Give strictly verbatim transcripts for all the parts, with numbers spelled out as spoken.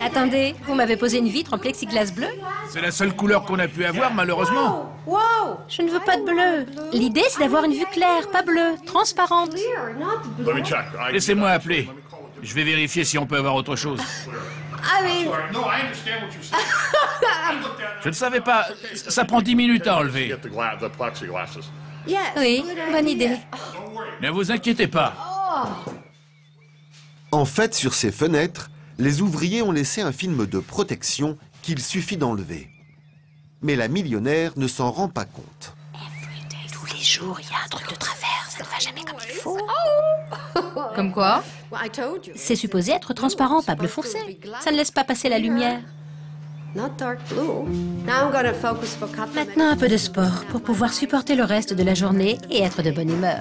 Attendez, vous m'avez posé une vitre en plexiglas bleu? C'est la seule couleur qu'on a pu avoir, malheureusement. Je ne veux pas de bleu. L'idée, c'est d'avoir une vue claire, pas bleue, transparente. Laissez-moi appeler. Je vais vérifier si on peut avoir autre chose. Je ne savais pas. Ça prend dix minutes à enlever. Oui, bonne idée. Ne vous inquiétez pas. En fait, sur ces fenêtres, les ouvriers ont laissé un film de protection qu'il suffit d'enlever. Mais la millionnaire ne s'en rend pas compte. Tous les jours, il y a un truc de travers. Ça ne va jamais comme il faut. Comme quoi? C'est supposé être transparent, pas bleu foncé. Ça ne laisse pas passer la lumière. Maintenant, un peu de sport pour pouvoir supporter le reste de la journée et être de bonne humeur.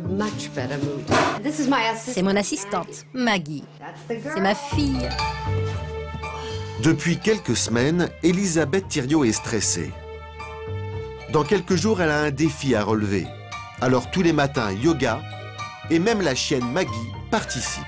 C'est mon assistante, Maggie. C'est ma fille. Depuis quelques semaines, Elisabeth Thiriot est stressée. Dans quelques jours, elle a un défi à relever. Alors tous les matins, yoga, et même la chienne Maggie participe.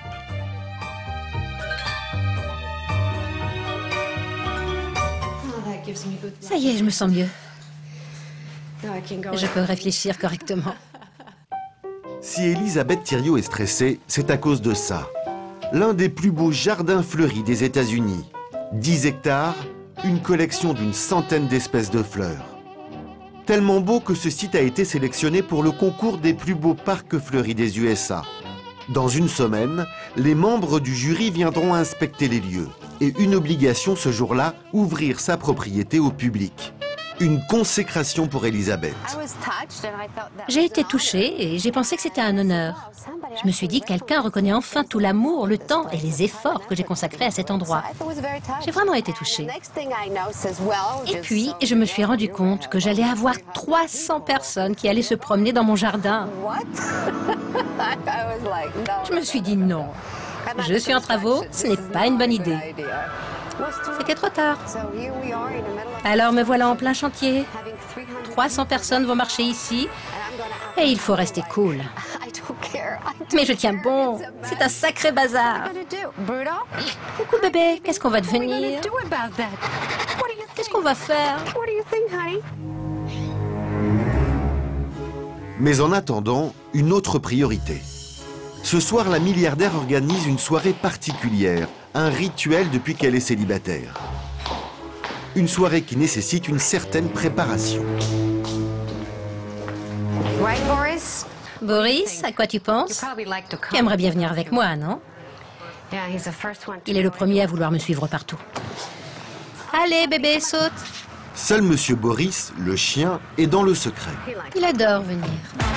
Ça y est, je me sens mieux. Je peux réfléchir correctement. Si Elisabeth Thiriot est stressée, c'est à cause de ça. L'un des plus beaux jardins fleuris des États-Unis. dix hectares, une collection d'une centaine d'espèces de fleurs. Tellement beau que ce site a été sélectionné pour le concours des plus beaux parcs fleuris des U S A. Dans une semaine, les membres du jury viendront inspecter les lieux. Et une obligation ce jour-là, ouvrir sa propriété au public. Une consécration pour Elisabeth. J'ai été touchée et j'ai pensé que c'était un honneur. Je me suis dit que quelqu'un reconnaît enfin tout l'amour, le temps et les efforts que j'ai consacrés à cet endroit. J'ai vraiment été touchée. Et puis, je me suis rendu compte que j'allais avoir trois cents personnes qui allaient se promener dans mon jardin. Je me suis dit non. Je suis en travaux, ce n'est pas une bonne idée. C'était trop tard. Alors me voilà en plein chantier. trois cents personnes vont marcher ici et il faut rester cool. Mais je tiens bon, c'est un sacré bazar. Coucou bébé, qu'est-ce qu'on va devenir? Qu'est-ce qu'on va faire? Mais en attendant, une autre priorité. Ce soir, la milliardaire organise une soirée particulière, un rituel depuis qu'elle est célibataire. Une soirée qui nécessite une certaine préparation. Boris, à quoi tu penses? Tu aimerais bien venir avec moi, non? Il est le premier à vouloir me suivre partout. Allez, bébé, saute. Seul Monsieur Boris, le chien, est dans le secret. Il adore venir.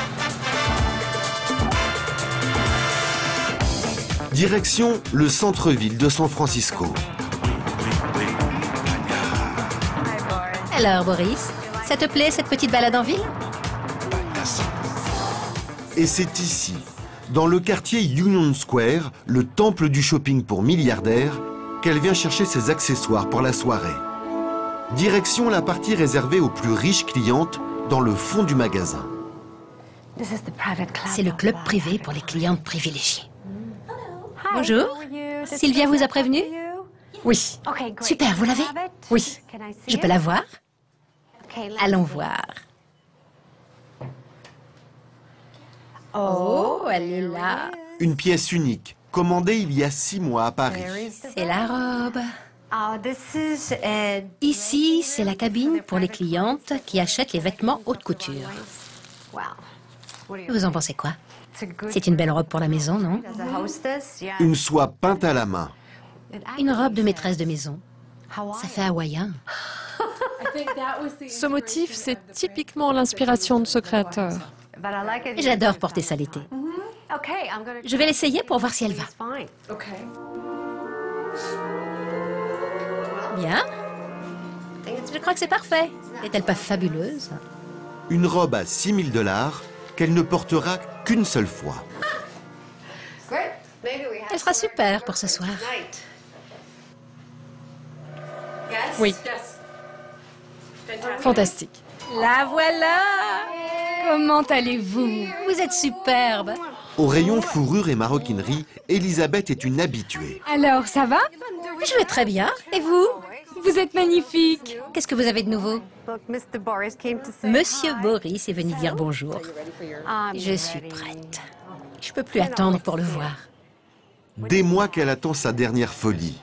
Direction le centre-ville de San Francisco. Alors, Boris, ça te plaît cette petite balade en ville? Et c'est ici, dans le quartier Union Square, le temple du shopping pour milliardaires, qu'elle vient chercher ses accessoires pour la soirée. Direction la partie réservée aux plus riches clientes dans le fond du magasin. C'est le club privé pour les clientes privilégiées. Bonjour. Sylvia vous a prévenu? Oui. Super, vous l'avez? Oui. Je peux la voir? Allons voir. Oh, elle est là. Une pièce unique, commandée il y a six mois à Paris. C'est la robe. Ici, c'est la cabine pour les clientes qui achètent les vêtements haute couture. Vous en pensez quoi? C'est une belle robe pour la maison, non? Une soie peinte à la main. Une robe de maîtresse de maison. Ça fait hawaïen. Ce motif, c'est typiquement l'inspiration de ce créateur. J'adore porter ça l'été. Je vais l'essayer pour voir si elle va. Bien. Je crois que c'est parfait. Est-elle pas fabuleuse? Une robe à six mille dollars qu'elle ne portera qu'une seule fois. Elle sera super pour ce soir. Oui. Fantastique. La voilà! Comment allez-vous? Vous êtes superbe. Au rayon fourrure et maroquinerie, Elisabeth est une habituée. Alors, ça va? Je vais très bien. Et vous? Vous êtes magnifique. Qu'est-ce que vous avez de nouveau? Monsieur Boris est venu dire bonjour. Je suis prête. Je peux plus attendre pour le voir. Des mois qu'elle attend sa dernière folie.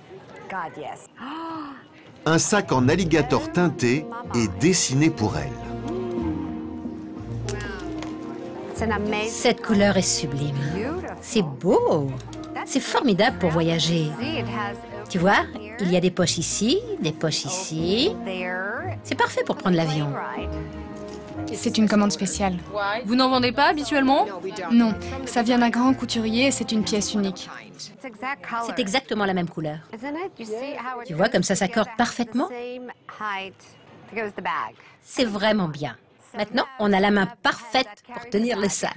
Un sac en alligator teinté est dessiné pour elle. Cette couleur est sublime. C'est beau. C'est formidable pour voyager. Tu vois, il y a des poches ici, des poches ici. C'est parfait pour prendre l'avion. C'est une commande spéciale. Vous n'en vendez pas habituellement? Non, ça vient d'un grand couturier et c'est une pièce unique. C'est exactement la même couleur. Tu vois, comme ça s'accorde parfaitement. C'est vraiment bien. Maintenant, on a la main parfaite pour tenir le sac.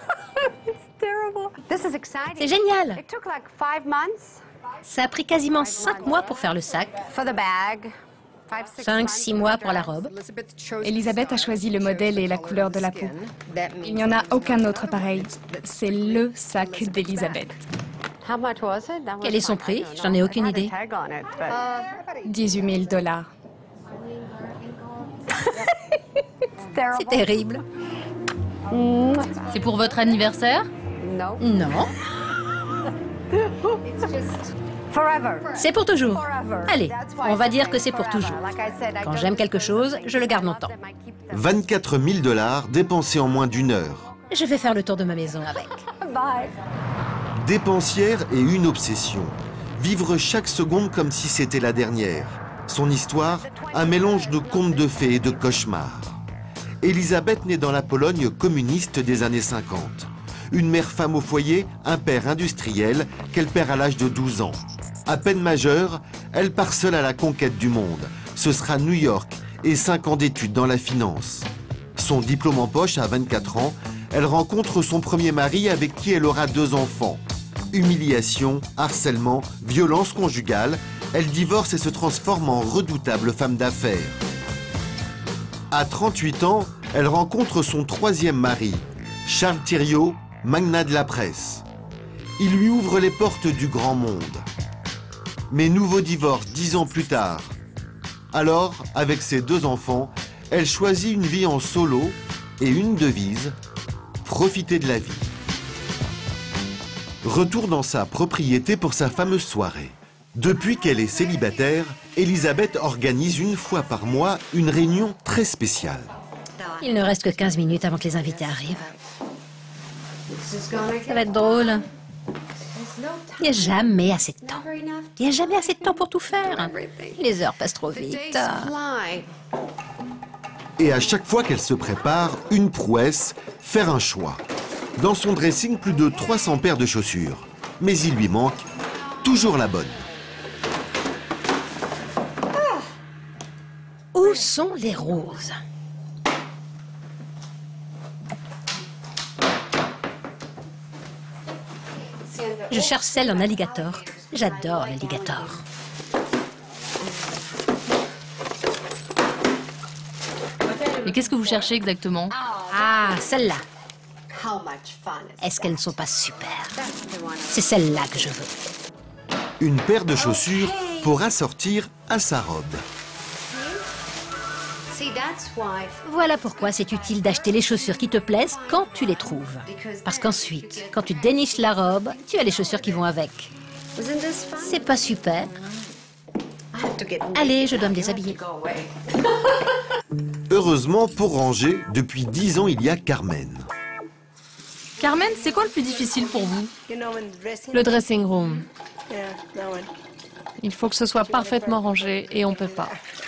C'est génial. Ça a pris quasiment cinq mois pour faire le sac. Cinq, six mois pour la robe. Elisabeth a choisi le modèle et la couleur de la peau. Il n'y en a aucun autre pareil. C'est le sac d'Elisabeth. Quel est son prix? Je n'en ai aucune idée. dix-huit mille dollars. C'est terrible. C'est pour votre anniversaire? Non. C'est pour toujours. Allez, on va dire que c'est pour toujours. Quand j'aime quelque chose, je le garde longtemps. vingt-quatre mille dollars dépensés en moins d'une heure. Je vais faire le tour de ma maison avec. Dépensière et une obsession. Vivre chaque seconde comme si c'était la dernière. Son histoire, un mélange de contes de fées et de cauchemars. Elisabeth naît dans la Pologne communiste des années cinquante. Une mère femme au foyer, un père industriel qu'elle perd à l'âge de douze ans. À peine majeure, elle part seule à la conquête du monde. Ce sera New York et cinq ans d'études dans la finance. Son diplôme en poche à vingt-quatre ans, elle rencontre son premier mari avec qui elle aura deux enfants. Humiliation, harcèlement, violence conjugale, elle divorce et se transforme en redoutable femme d'affaires. À trente-huit ans, elle rencontre son troisième mari, Charles Thiriot, magnat de la presse. Il lui ouvre les portes du grand monde. Mais nouveau divorce dix ans plus tard. Alors, avec ses deux enfants, elle choisit une vie en solo et une devise, profiter de la vie. Retour dans sa propriété pour sa fameuse soirée. Depuis qu'elle est célibataire, Elisabeth organise une fois par mois une réunion très spéciale. Il ne reste que quinze minutes avant que les invités arrivent. Ça va être drôle. Il n'y a jamais assez de temps. Il n'y a jamais assez de temps pour tout faire. Les heures passent trop vite. Et à chaque fois qu'elle se prépare, une prouesse, faire un choix. Dans son dressing, plus de trois cents paires de chaussures. Mais il lui manque toujours la bonne. Où sont les roses? Je cherche celle en alligator. J'adore l'alligator. Mais qu'est-ce que vous cherchez exactement? Ah, celle-là. Est-ce qu'elles ne sont pas super? C'est celle-là que je veux. Une paire de chaussures pour assortir à sa robe. Voilà pourquoi c'est utile d'acheter les chaussures qui te plaisent quand tu les trouves. Parce qu'ensuite, quand tu déniches la robe, tu as les chaussures qui vont avec. C'est pas super? Allez, je dois me déshabiller. Heureusement, pour ranger, depuis dix ans, il y a Carmen. Carmen, c'est quoi le plus difficile pour vous? Le dressing room. Il faut que ce soit parfaitement rangé et on peut pas.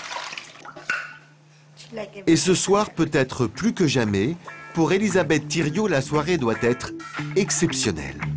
Et ce soir, peut-être plus que jamais, pour Elisabeth Thiriot, la soirée doit être exceptionnelle.